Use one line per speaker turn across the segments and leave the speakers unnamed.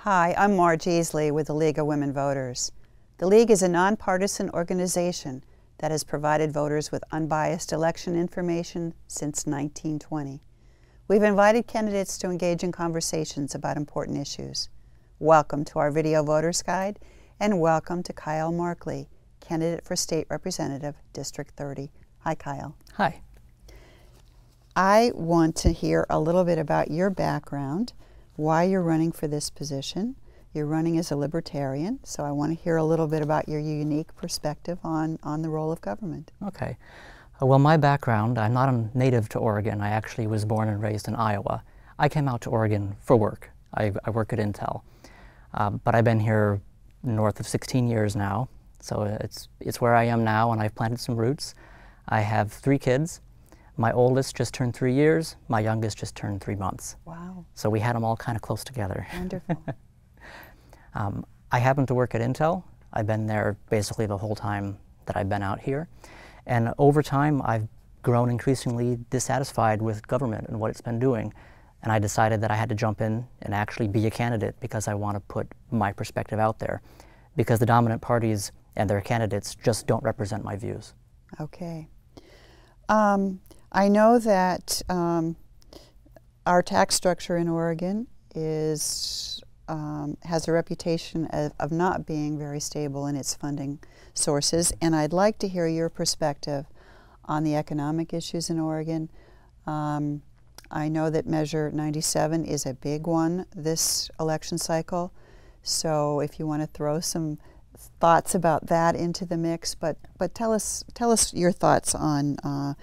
Hi, I'm Marge Easley with the League of Women Voters. The League is a nonpartisan organization that has provided voters with unbiased election information since 1920. We've invited candidates to engage in conversations about important issues. Welcome to our Video Voters Guide, and welcome to Kyle Markley, candidate for State Representative, District 30. Hi, Kyle.
Hi.
I want to hear a little bit about your background, why you're running for this position. You're running as a libertarian, so I want to hear a little bit about your unique perspective on the role of government.
Okay. Well, my background, I'm not a native to Oregon. I actually was born and raised in Iowa. I came out to Oregon for work. I work at Intel. But I've been here north of 16 years now, so it's where I am now, and I've planted some roots. I have 3 kids. My oldest just turned 3 years. My youngest just turned 3 months.
Wow.
So we had them all kind of close together.
Wonderful.
I happen to work at Intel. I've been there basically the whole time that I've been out here. And over time, I've grown increasingly dissatisfied with government and what it's been doing. And I decided that I had to jump in and actually be a candidate because I want to put my perspective out there. Because the dominant parties and their candidates just don't represent my views.
Okay. I know that our tax structure in Oregon has a reputation of not being very stable in its funding sources, and I'd like to hear your perspective on the economic issues in Oregon. I know that Measure 97 is a big one this election cycle, so if you want to throw some thoughts about that into the mix, but tell us your thoughts on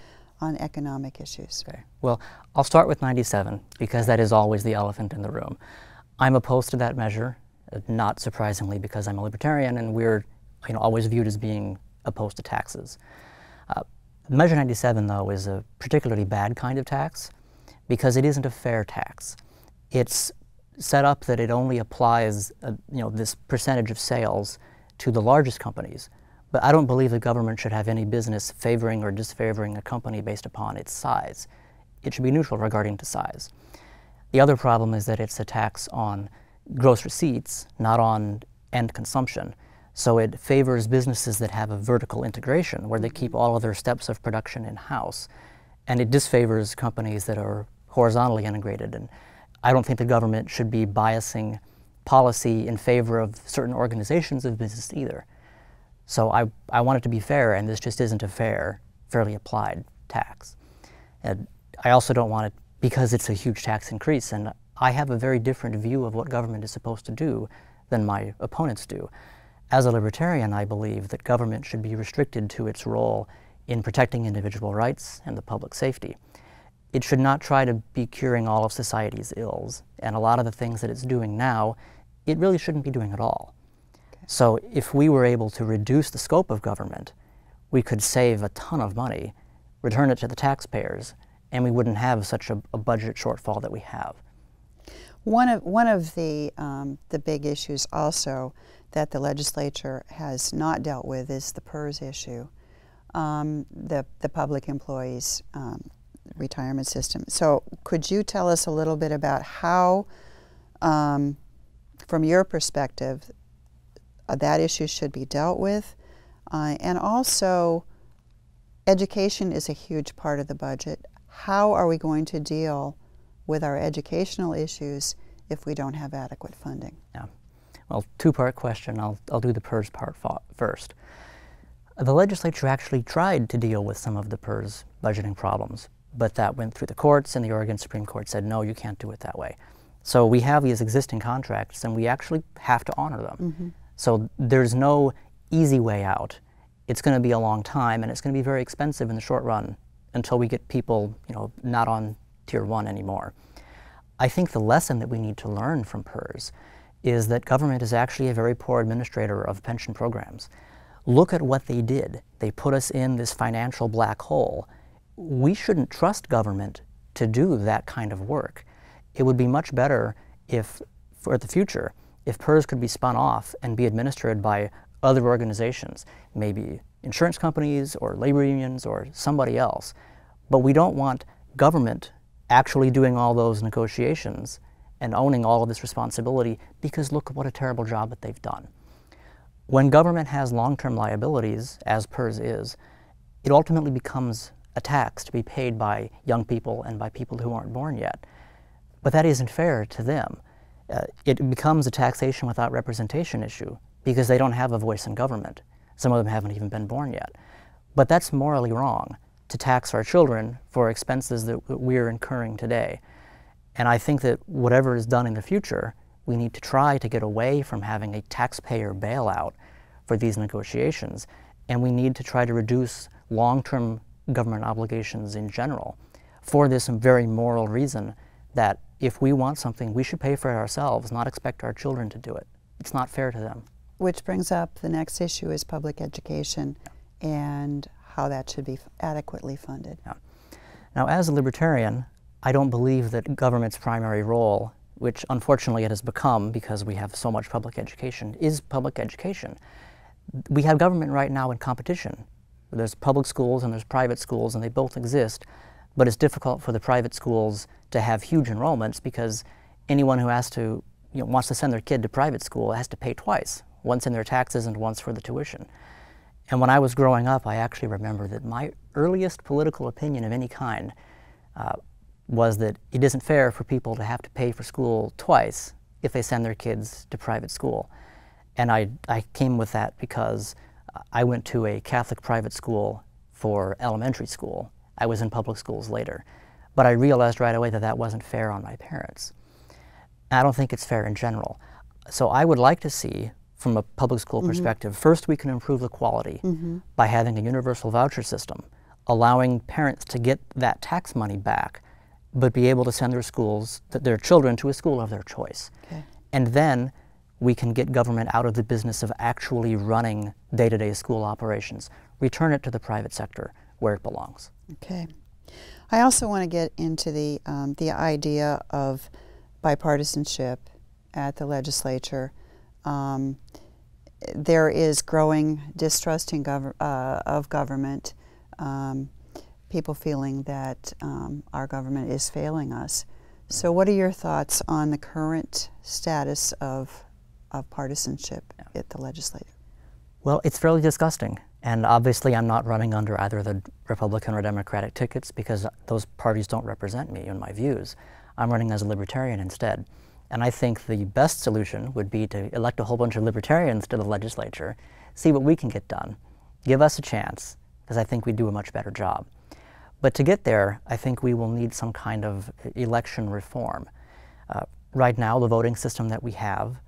economic issues.
Okay. Well, I'll start with 97 because that is always the elephant in the room. I'm opposed to that measure, not surprisingly because I'm a libertarian and we're always viewed as being opposed to taxes. Measure 97, though, is a particularly bad kind of tax because it isn't a fair tax. It's set up that it only applies this percentage of sales to the largest companies. But I don't believe the government should have any business favoring or disfavoring a company based upon its size. It should be neutral regarding to size. The other problem is that it's a tax on gross receipts, not on end consumption. So it favors businesses that have a vertical integration, where they keep all of their steps of production in-house. And it disfavors companies that are horizontally integrated. And I don't think the government should be biasing policy in favor of certain organizations of business either. So I want it to be fair, and this just isn't a fairly applied tax. And I also don't want it because it's a huge tax increase, and I have a very different view of what government is supposed to do than my opponents do. As a libertarian, I believe that government should be restricted to its role in protecting individual rights and the public safety. It should not try to be curing all of society's ills, and a lot of the things that it's doing now, it really shouldn't be doing at all. So if we were able to reduce the scope of government, we could save a ton of money, return it to the taxpayers, and we wouldn't have such a budget shortfall that we have.
One of the big issues also that the legislature has not dealt with is the PERS issue, the public employees retirement system. So could you tell us a little bit about how, from your perspective, that issue should be dealt with, and also education is a huge part of the budget. How are we going to deal with our educational issues if we don't have adequate funding?
Yeah, well, 2-part question. I'll do the PERS part first. The legislature actually tried to deal with some of the PERS budgeting problems, but that went through the courts, and the Oregon Supreme Court said, no, you can't do it that way. So we have these existing contracts, and we actually have to honor them.
Mm-hmm.
So there's no easy way out. It's going to be a long time, and it's going to be very expensive in the short run until we get people, not on Tier 1 anymore. I think the lesson that we need to learn from PERS is that government is actually a very poor administrator of pension programs. Look at what they did. They put us in this financial black hole. We shouldn't trust government to do that kind of work. It would be much better if, for the future, if PERS could be spun off and be administered by other organizations, maybe insurance companies or labor unions or somebody else. But we don't want government actually doing all those negotiations and owning all of this responsibility because look what a terrible job that they've done. When government has long-term liabilities, as PERS is, it ultimately becomes a tax to be paid by young people and by people who aren't born yet. But that isn't fair to them. It becomes a taxation without representation issue because they don't have a voice in government. Some of them haven't even been born yet. But that's morally wrong, to tax our children for expenses that we're incurring today. And I think that whatever is done in the future, we need to try to get away from having a taxpayer bailout for these negotiations, and we need to try to reduce long-term government obligations in general for this very moral reason that if we want something, we should pay for it ourselves, not expect our children to do it. It's not fair to them.
Which brings up the next issue is public education and how that should be adequately funded.
Yeah. Now, as a libertarian, I don't believe that government's primary role, which unfortunately it has become because we have so much public education, is public education. We have government right now in competition. There's public schools and there's private schools, and they both exist, but it's difficult for the private schools to have huge enrollments because anyone who has to, wants to send their kid to private school has to pay twice, once in their taxes and once for the tuition. And when I was growing up, I actually remember that my earliest political opinion of any kind was that it isn't fair for people to have to pay for school twice if they send their kids to private school. And I came with that because I went to a Catholic private school for elementary school. I was in public schools later. But I realized right away that that wasn't fair on my parents. And I don't think it's fair in general. So I would like to see, from a public school perspective, first we can improve the quality by having a universal voucher system, allowing parents to get that tax money back, but be able to send their children to a school of their choice.
Okay.
And then we can get government out of the business of actually running day-to-day school operations, return it to the private sector where it belongs.
Okay. I also want to get into the idea of bipartisanship at the legislature. There is growing distrust of government, people feeling that our government is failing us. So what are your thoughts on the current status of partisanship at the legislature?
Well, it's fairly disgusting. And obviously I'm not running under either the Republican or Democratic tickets because those parties don't represent me and my views. I'm running as a libertarian instead. And I think the best solution would be to elect a whole bunch of libertarians to the legislature, see what we can get done, give us a chance, because I think we'd do a much better job. But to get there, I think we will need some kind of election reform. Right now, the voting system that we have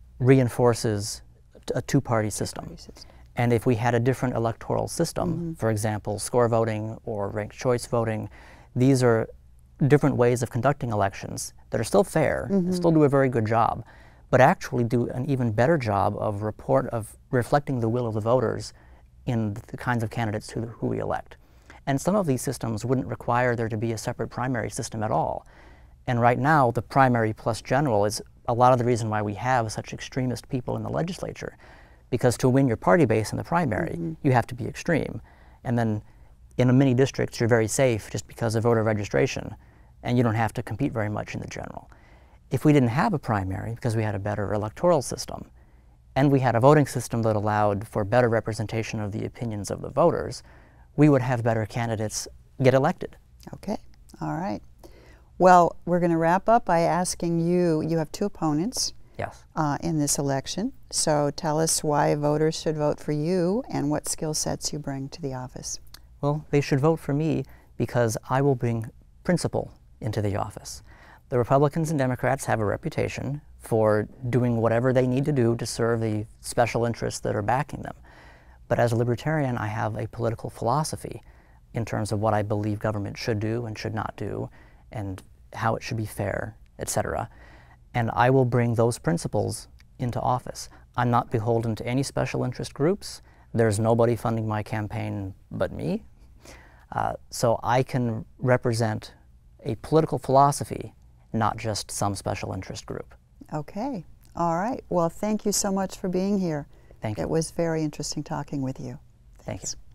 reinforces a two-party system. And if we had a different electoral system, for example, score voting or ranked choice voting, these are different ways of conducting elections that are still fair, still do a very good job, but actually do an even better job of reflecting the will of the voters in the kinds of candidates who we elect. And some of these systems wouldn't require there to be a separate primary system at all. And right now, the primary plus general is a lot of the reason why we have such extremist people in the legislature. Because to win your party base in the primary, you have to be extreme. And then in many districts, you're very safe just because of voter registration, and you don't have to compete very much in the general. If we didn't have a primary, because we had a better electoral system, and we had a voting system that allowed for better representation of the opinions of the voters, we would have better candidates get elected.
Okay, all right. Well, we're going to wrap up by asking you have two opponents.
Yes.
In this election. So tell us why voters should vote for you and what skill sets you bring to the office.
Well, they should vote for me because I will bring principle into the office. The Republicans and Democrats have a reputation for doing whatever they need to do to serve the special interests that are backing them. But as a libertarian, I have a political philosophy in terms of what I believe government should do and should not do, and how it should be fair, etc. And I will bring those principles into office. I'm not beholden to any special interest groups. There's nobody funding my campaign but me. So I can represent a political philosophy, not just some special interest group.
Okay. All right. Well, thank you so much for being here.
Thank you.
It was very interesting talking with you.
Thank you.